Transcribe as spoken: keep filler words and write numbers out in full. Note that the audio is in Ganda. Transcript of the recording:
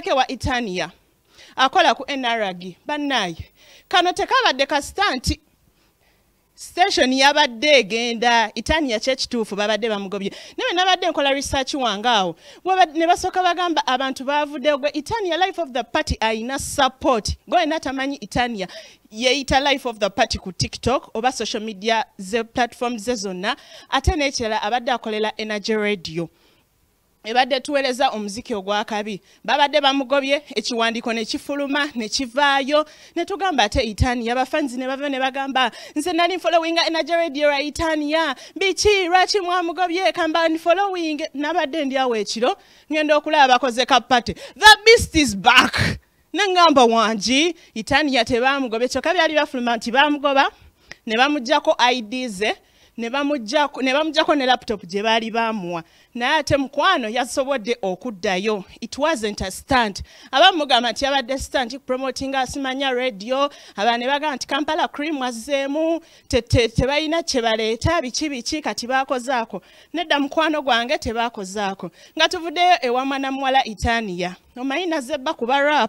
wa Etania akola ku N R G bannaye kano tekabadde ka Stant station yabadde egenda Etania kyekituufu babadde bamugobye newe nabadde nkola research wangaawo ne basooka bagamba abantu baavuddeyo gwe Etania life of the party ayina support gwe natamanyi Etania yeeyita life of the party ku TikTok oba social media ze platforms ze zonna ate n'ekirala abadde akolera Energy Radio ebadde tuweereza omuziki ogwakabi babadde bamugobye ekiwandiiko ne kifuluma ne kivaayo ne tugamba ate Etania abafanzi ne bava ne bagamba nze nali following Energy Radio ra Etania biki lwaki mwamugobye kamba ni following nabadde ndi awo ekiro ngenda okulaba bakoze ka party the beast is back nengamba wanji Etania tebamugobye kyokka byali bafuluma nti bamugoba ne bamuggyako I Ds ne bamuggyako ne bamuggyako ne laptop gye baali bamuwa naye ate mukwano yasobodde okuddayo it wasn't a stunt abamugamba nti yabadde stunt promoting asimanya radio abane bagamba nti Kampala cream wazeemu tebalina kye baleeta biki biki kati baakozaako nedda mukwano gwange tebaakozaako nga tuvuddeyo ewa mwana muwala Etania omanyi nazebba kuba rap